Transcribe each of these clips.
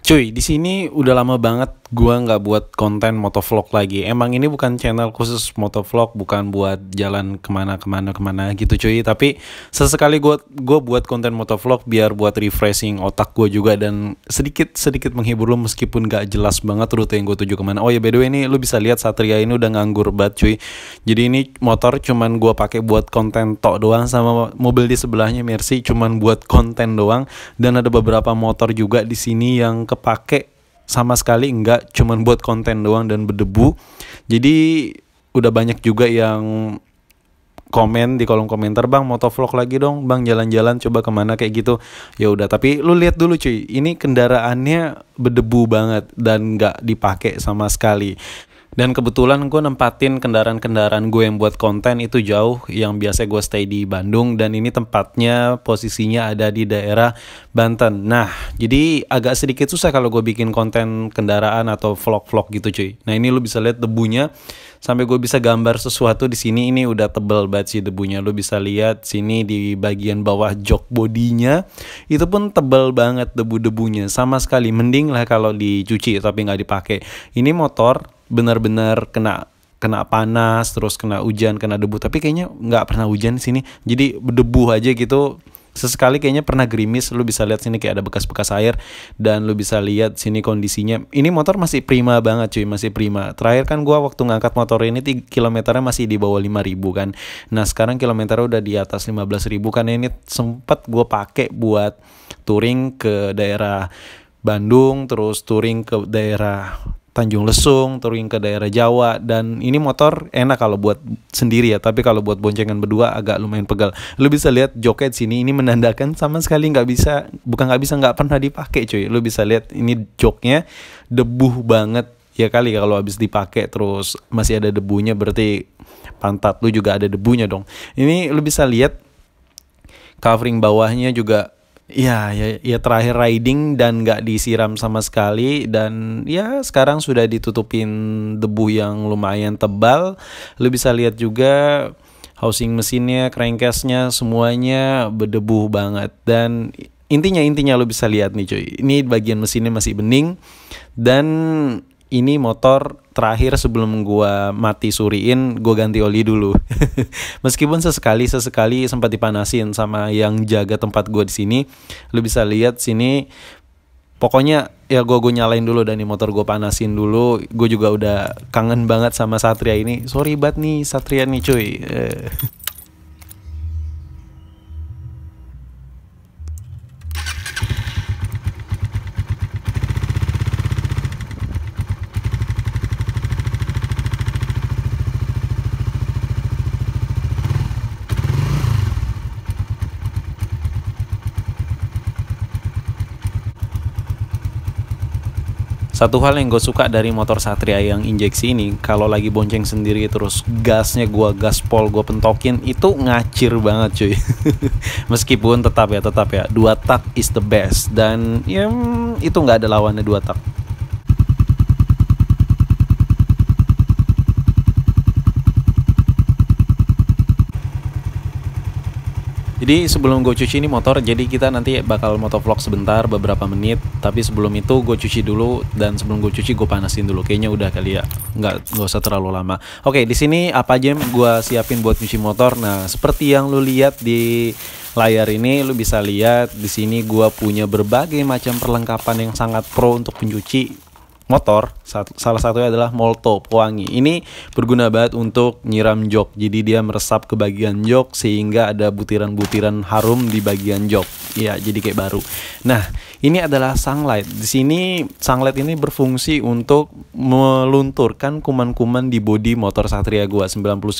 Cuy, di sini udah lama banget gua nggak buat konten motovlog lagi. Emang ini bukan channel khusus motovlog, bukan buat jalan kemana gitu cuy. Tapi sesekali gua buat konten motovlog biar buat refreshing otak gua juga dan sedikit menghibur lu meskipun nggak jelas banget rute yang gue tuju kemana. Oh ya by the way ini lu bisa lihat Satria ini udah nganggur banget cuy. Jadi ini motor cuman gua pakai buat konten tok doang, sama mobil di sebelahnya Mercy cuman buat konten doang, dan ada beberapa motor juga di sini yang kepake sama sekali enggak, cuman buat konten doang dan berdebu. Jadi udah banyak juga yang komen di kolom komentar, "Bang, motovlog lagi dong, Bang, jalan-jalan coba kemana," kayak gitu. Ya udah, tapi lu lihat dulu cuy, ini kendaraannya berdebu banget dan nggak dipakai sama sekali. Dan kebetulan gue nempatin kendaraan-kendaraan gue yang buat konten itu jauh, yang biasa gue stay di Bandung, dan ini tempatnya posisinya ada di daerah Banten. Nah, jadi agak sedikit susah kalau gue bikin konten kendaraan atau vlog-vlog gitu cuy. Nah, ini lu bisa lihat debunya, sampai gue bisa gambar sesuatu di sini. Ini udah tebel banget sih debunya. Lu bisa lihat sini di bagian bawah jok bodinya, itu pun tebel banget debu-debunya. Sama sekali mending lah kalau dicuci tapi nggak dipakai. Ini motor benar-benar kena panas, terus kena hujan, kena debu, tapi kayaknya nggak pernah hujan di sini, jadi berdebu aja gitu. Sesekali kayaknya pernah gerimis. Lu bisa lihat sini kayak ada bekas-bekas air, dan lu bisa lihat sini kondisinya. Ini motor masih prima banget cuy, masih prima. Terakhir kan gua waktu ngangkat motor ini kilometernya masih di bawah 5.000 kan. Nah sekarang kilometernya udah di atas 15.000 kan. Ini sempat gua pakai buat touring ke daerah Bandung, terus touring ke daerah Tanjung Lesung, touring ke daerah Jawa. Dan ini motor enak kalau buat sendiri ya, tapi kalau buat boncengan berdua agak lumayan pegal. Lu bisa lihat joknya di sini, ini menandakan sama sekali nggak pernah dipakai cuy. Lu bisa lihat ini joknya debu banget ya kali, kalau habis dipakai terus masih ada debunya, berarti pantat lu juga ada debunya dong. Ini lu bisa lihat covering bawahnya juga. Ya terakhir riding dan nggak disiram sama sekali, dan ya sekarang sudah ditutupin debu yang lumayan tebal. Lu bisa lihat juga housing mesinnya, crankcase-nya semuanya berdebu banget. Dan intinya lu bisa lihat nih cuy, ini bagian mesinnya masih bening, dan ini motor terakhir sebelum gua mati suriin, gua ganti oli dulu. Meskipun sesekali sempat dipanasin sama yang jaga tempat gua di sini. Lu bisa lihat sini, pokoknya ya gua nyalain dulu, dan ini motor gua panasin dulu. Gua juga udah kangen banget sama Satria ini. Sorry banget nih Satria nih cuy. Satu hal yang gue suka dari motor Satria yang injeksi ini, kalau lagi bonceng sendiri terus gasnya gaspol gue pentokin, itu ngacir banget cuy. Meskipun tetap ya 2 tak is the best, dan ya itu nggak ada lawannya 2 tak. Jadi sebelum gue cuci ini motor, jadi kita nanti bakal motovlog sebentar, beberapa menit. Tapi sebelum itu gue cuci dulu, dan sebelum gue cuci gue panasin dulu. Kayaknya udah kali ya, nggak usah terlalu lama. Oke, di sini apa aja yang gue siapin buat cuci motor. Nah, seperti yang lu lihat di layar ini, lu bisa lihat di sini gue punya berbagai macam perlengkapan yang sangat pro untuk pencuci motor. Salah satunya adalah Molto pewangi. Ini berguna banget untuk nyiram jok. Jadi dia meresap ke bagian jok sehingga ada butiran-butiran harum di bagian jok. Ya, jadi kayak baru. Nah, ini adalah sunlight. Di sini sunlight ini berfungsi untuk melunturkan kuman-kuman di bodi motor Satria gua.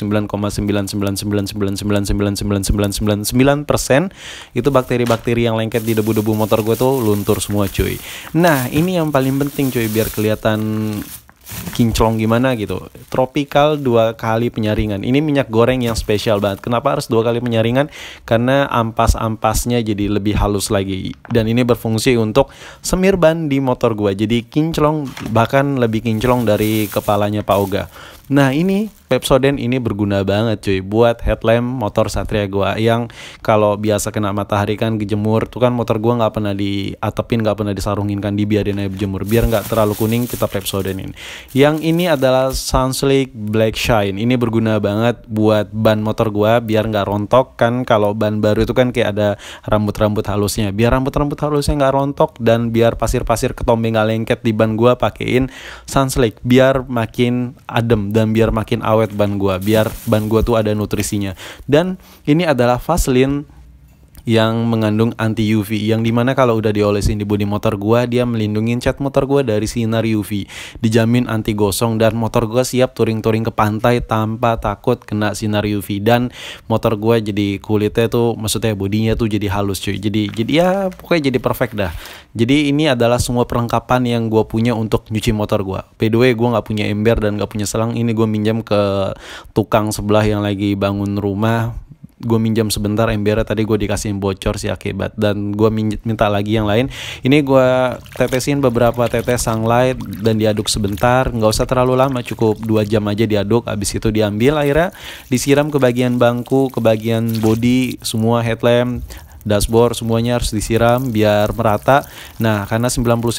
99,999999999% itu bakteri-bakteri yang lengket di debu-debu motor gue tuh luntur semua cuy. Nah, ini yang paling penting cuy, biar kelihatan kinclong gimana gitu. Tropical 2 kali penyaringan. Ini minyak goreng yang spesial banget. Kenapa harus 2 kali penyaringan? Karena ampas-ampasnya jadi lebih halus lagi. Dan ini berfungsi untuk semir ban di motor gua. Jadi kinclong, bahkan lebih kinclong dari kepalanya Pak Oga. Nah ini Pepsodent ini berguna banget cuy buat headlamp motor Satria gua yang kalau biasa kena matahari kan kejemur tuh kan, motor gua nggak pernah diatepin, nggak pernah disarungin kan, dibiarin aja berjemur biar nggak terlalu kuning. Kita Pepsodent ini. Yang ini adalah Sunslick Black Shine. Ini berguna banget buat ban motor gua biar nggak rontok kan. Kalau ban baru itu kan kayak ada rambut-rambut halusnya, biar rambut-rambut halusnya nggak rontok dan biar pasir-pasir ketombe nggak lengket di ban gua, pakein Sunslick biar makin adem dan biar makin awet ban gua, biar ban gua tuh ada nutrisinya. Dan ini adalah Vaseline yang mengandung anti UV, yang dimana kalau udah diolesin di bodi motor gua, dia melindungi cat motor gua dari sinar UV, dijamin anti gosong, dan motor gua siap touring-touring ke pantai tanpa takut kena sinar UV. Dan motor gua jadi kulitnya tuh, maksudnya bodinya tuh jadi halus cuy, jadi ya pokoknya jadi perfect dah. Jadi ini adalah semua perlengkapan yang gua punya untuk nyuci motor gua. By the way, gua nggak punya ember dan nggak punya selang, ini gua minjam ke tukang sebelah yang lagi bangun rumah. Gue minjam sebentar embernya, tadi gue dikasihin bocor sih akibat, dan gue minta lagi yang lain. Ini gue tetesin beberapa tetes sunlight dan diaduk sebentar, nggak usah terlalu lama, cukup 2 jam aja diaduk. Habis itu diambil airnya, disiram ke bagian bangku, ke bagian bodi, semua headlamp, dashboard, semuanya harus disiram biar merata. Nah, karena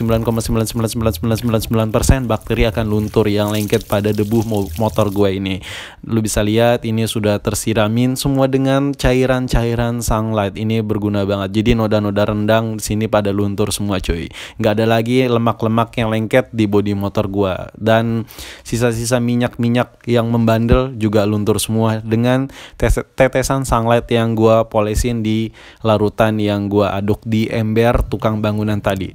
99,99999% bakteri akan luntur yang lengket pada debu motor gue ini. Lu bisa lihat ini sudah tersiramin semua dengan cairan-cairan sunlight. Ini berguna banget. Jadi noda-noda rendang di sini pada luntur semua cuy. Nggak ada lagi lemak-lemak yang lengket di bodi motor gue. Dan sisa-sisa minyak-minyak yang membandel juga luntur semua dengan tetesan sunlight yang gue polesin di larutan yang gua aduk di ember tukang bangunan tadi.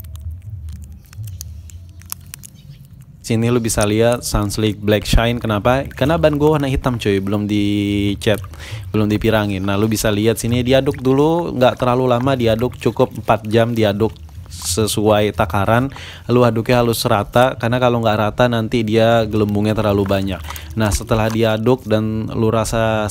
Sini lu bisa lihat Sunslick Black Shine. Kenapa? Karena ban gua warna hitam cuy, belum dicat, belum dipirangin. Nah lu bisa lihat sini diaduk dulu, nggak terlalu lama diaduk, cukup 4 jam diaduk sesuai takaran. Lu aduknya halus rata, karena kalau nggak rata nanti dia gelembungnya terlalu banyak. Nah setelah diaduk dan lu rasa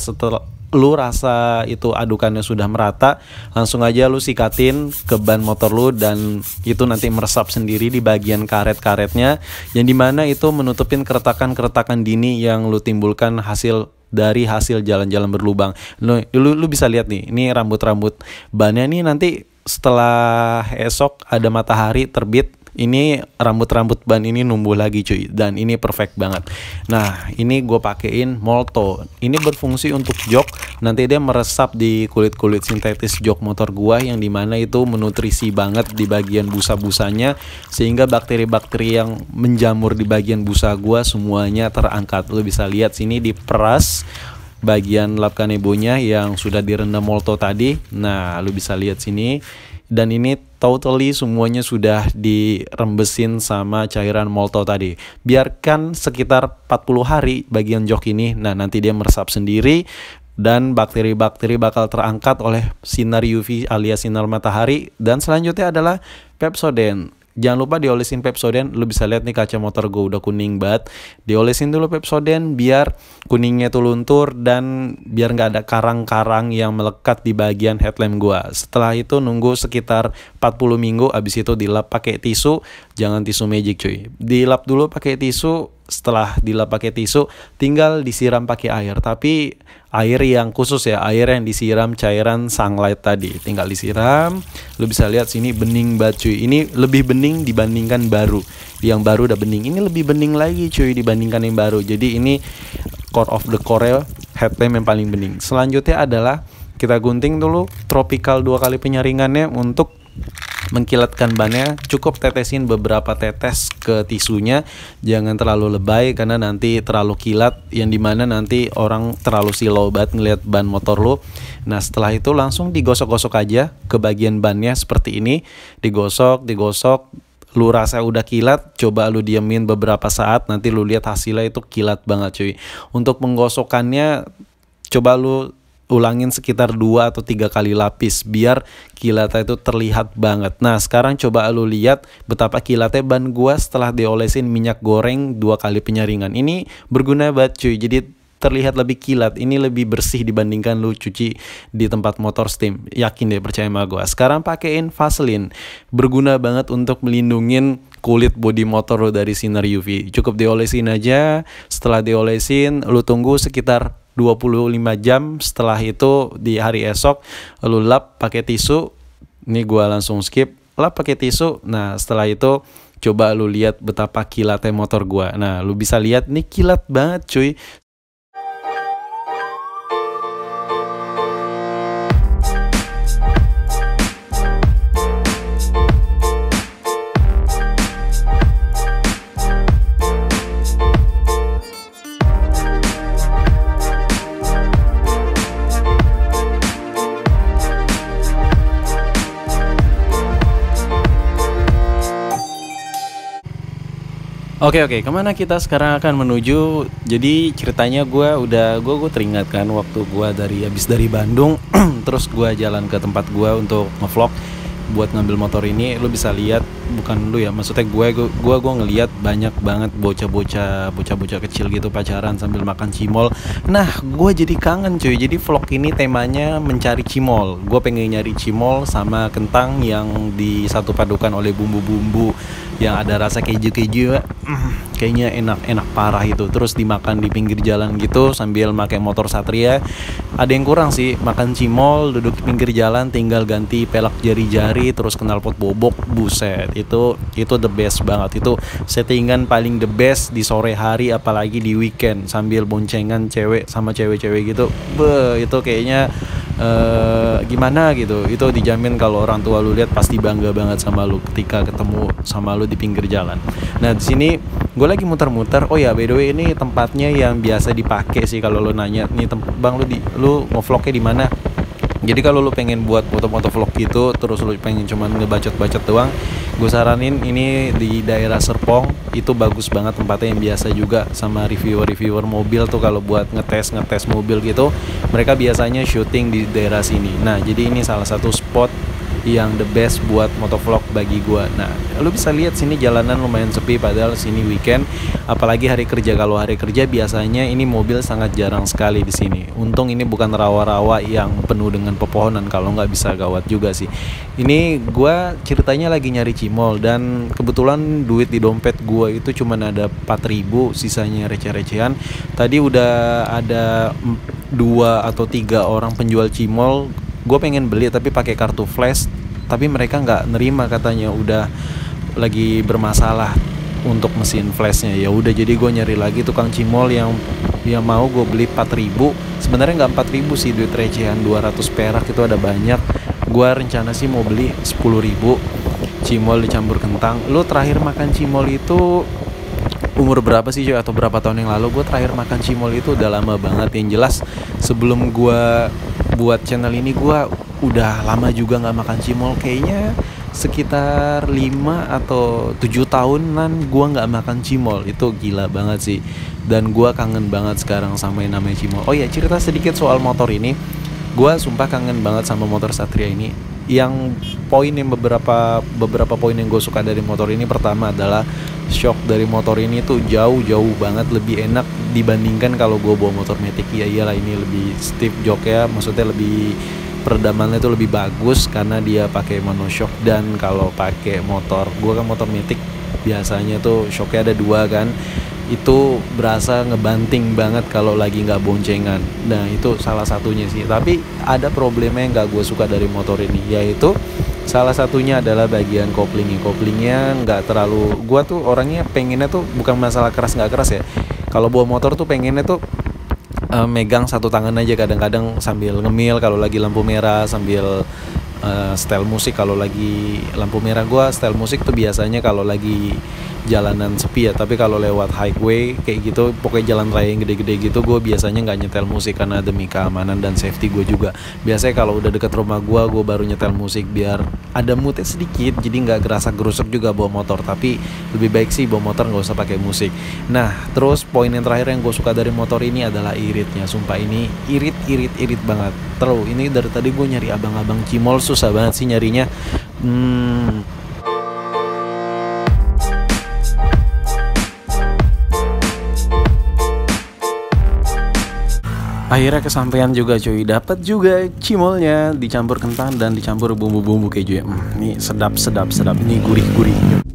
itu adukannya sudah merata, langsung aja lu sikatin ke ban motor lu, dan itu nanti meresap sendiri di bagian karet-karetnya, yang dimana itu menutupin keretakan-keretakan dini yang lu timbulkan dari hasil jalan-jalan berlubang. Lu bisa lihat nih, ini rambut-rambut bannya nih, nanti setelah esok ada matahari terbit, ini rambut-rambut ban ini numbuh lagi cuy, dan ini perfect banget. Nah ini gue pakein Molto, ini berfungsi untuk jok, nanti dia meresap di kulit-kulit sintetis jok motor gua, yang dimana itu menutrisi banget di bagian busa-busanya, sehingga bakteri-bakteri yang menjamur di bagian busa gua semuanya terangkat. Lo bisa lihat sini diperas bagian lap kanebonya yang sudah direndam Molto tadi. Nah lu bisa lihat sini, dan ini totally semuanya sudah dirembesin sama cairan Molto tadi. Biarkan sekitar 40 hari bagian jok ini. Nah nanti dia meresap sendiri, dan bakteri-bakteri bakal terangkat oleh sinar UV alias sinar matahari. Dan selanjutnya adalah Pepsodent. Jangan lupa diolesin Pepsodent. Lu bisa lihat nih kaca motor gue udah kuning banget. Diolesin dulu Pepsodent biar kuningnya tuh luntur, dan biar nggak ada karang-karang yang melekat di bagian headlamp gue. Setelah itu nunggu sekitar 40 minggu. Abis itu dilap pakai tisu, jangan tisu magic cuy. Dilap dulu pakai tisu. Setelah dilap pakai tisu, tinggal disiram pakai air, tapi air yang khusus ya, air yang disiram cairan sunlight tadi, tinggal disiram. Lu bisa lihat sini bening banget cuy, ini lebih bening dibandingkan baru. Yang baru udah bening, ini lebih bening lagi cuy dibandingkan yang baru. Jadi ini core of the core headlamp yang paling bening. Selanjutnya adalah kita gunting dulu tropical 2 kali penyaringannya untuk mengkilatkan bannya. Cukup tetesin beberapa tetes ke tisunya, jangan terlalu lebay karena nanti terlalu kilat, yang dimana nanti orang terlalu silau banget ngeliat ban motor lo. Nah setelah itu langsung digosok-gosok aja ke bagian bannya seperti ini, digosok. Lu rasa udah kilat, coba lu diamin beberapa saat, nanti lu lihat hasilnya itu kilat banget cuy. Untuk penggosokannya coba lu ulangin sekitar 2 atau 3 kali lapis biar kilatnya itu terlihat banget. Nah sekarang coba lu lihat betapa kilatnya ban gua setelah diolesin minyak goreng 2 kali penyaringan. Ini berguna banget cuy. Jadi terlihat lebih kilat. Ini lebih bersih dibandingkan lu cuci di tempat motor steam. Yakin deh, percaya sama gue. Sekarang pakein Vaseline. Berguna banget untuk melindungin kulit bodi motor lo dari sinar UV. Cukup diolesin aja. Setelah diolesin, lu tunggu sekitar 25 jam. Setelah itu di hari esok lu lap pakai tisu. Ini gue langsung skip. Lap pakai tisu. Nah, setelah itu coba lu lihat betapa kilatnya motor gue. Nah, lu bisa lihat nih kilat banget cuy. Oke, kemana kita sekarang akan menuju? Jadi ceritanya gue teringat kan waktu gue habis dari Bandung, terus gue jalan ke tempat gue untuk ngevlog buat ngambil motor ini. Lu bisa lihat, bukan lu ya, maksudnya gue ngelihat banyak banget bocah-bocah kecil gitu pacaran sambil makan cimol. Nah, gue jadi kangen cuy. Jadi vlog ini temanya mencari cimol. Gue pengen nyari cimol sama kentang yang disatu padukan oleh bumbu-bumbu yang ada rasa keju-keju. Kayaknya enak parah itu. Terus dimakan di pinggir jalan gitu sambil pakai motor Satria. Ada yang kurang sih, makan cimol duduk di pinggir jalan tinggal ganti pelak jari-jari terus knalpot bobok. Buset, itu the best banget. Itu settingan paling the best di sore hari, apalagi di weekend sambil boncengan cewek sama cewek-cewek gitu. Itu kayaknya gimana gitu. Itu dijamin kalau orang tua lu lihat pasti bangga banget sama lu ketika ketemu sama lu di pinggir jalan. Nah, di sini gue lagi muter-muter. Oh ya, by the way, ini tempatnya yang biasa dipakai sih kalau lu nanya nih, bang lu ngevlognya di mana? Jadi kalau lu pengen buat foto-foto vlog gitu, terus lu pengen cuman ngebacot-bacot doang, gue saranin ini di daerah Serpong. Itu bagus banget tempatnya, yang biasa juga sama reviewer mobil tuh kalau buat ngetes mobil gitu, mereka biasanya syuting di daerah sini. Nah, jadi ini salah satu spot yang the best buat motovlog bagi gua. Nah, lu bisa lihat sini jalanan lumayan sepi padahal sini weekend, apalagi hari kerja. Kalau hari kerja biasanya ini mobil sangat jarang sekali di sini. Untung ini bukan rawa-rawa yang penuh dengan pepohonan, kalau nggak bisa gawat juga sih. Ini gua ceritanya lagi nyari cimol dan kebetulan duit di dompet gua itu cuman ada 4.000, sisanya receh-recehan. Tadi udah ada 2 atau 3 orang penjual cimol. Gue pengen beli tapi pakai kartu flash, tapi mereka nggak nerima, katanya udah lagi bermasalah untuk mesin flashnya. Ya udah, jadi gue nyari lagi tukang cimol yang mau gue beli 4.000. Sebenarnya nggak 4.000 sih, duit recehan 200 perak itu ada banyak. Gue rencana sih mau beli 10.000 cimol dicampur kentang. Lu terakhir makan cimol itu umur berapa sih cuy? Atau berapa tahun yang lalu? Gue terakhir makan cimol itu udah lama banget. Yang jelas sebelum gue buat channel ini gue udah lama juga nggak makan cimol. Kayaknya sekitar 5 atau 7 tahunan gue nggak makan cimol. Itu gila banget sih. Dan gue kangen banget sekarang sama yang namanya cimol. Oh ya, cerita sedikit soal motor ini. Gue sumpah kangen banget sama motor Satria ini. Yang beberapa poin yang gue suka dari motor ini, pertama adalah shock dari motor ini tuh jauh banget lebih enak dibandingkan kalau gue bawa motor Matic. Ya iyalah, ini lebih stiff joknya, maksudnya lebih peredamannya tuh lebih bagus karena dia pakai monoshock. Dan kalau pakai motor gue kan motor Matic biasanya tuh shocknya ada 2 kan, itu berasa ngebanting banget kalau lagi nggak boncengan. Nah, itu salah satunya sih. Tapi ada problemnya yang nggak gue suka dari motor ini, yaitu salah satunya adalah bagian koplingnya nggak terlalu. Gue tuh orangnya pengennya tuh bukan masalah keras nggak keras ya. Kalau bawa motor tuh pengennya tuh megang satu tangan aja, kadang-kadang sambil ngemil kalau lagi lampu merah, sambil style musik kalau lagi lampu merah. Gue style musik tuh biasanya kalau lagi jalanan sepi ya, tapi kalau lewat highway kayak gitu, pokoknya jalan raya yang gede-gede gitu, gue biasanya nggak nyetel musik karena demi keamanan dan safety gue juga. Biasanya kalau udah deket rumah gue baru nyetel musik biar ada moodnya sedikit, jadi nggak gerasa gerusuk juga bawa motor. Tapi lebih baik sih bawa motor nggak usah pakai musik. Nah, terus poin yang terakhir yang gue suka dari motor ini adalah iritnya. Sumpah ini irit banget. Terus ini dari tadi gue nyari abang-abang cimol susah banget sih nyarinya. Akhirnya kesampaian juga cuy, dapat juga cimolnya dicampur kentang dan dicampur bumbu-bumbu keju ya. Ini sedap, ini gurih-gurih.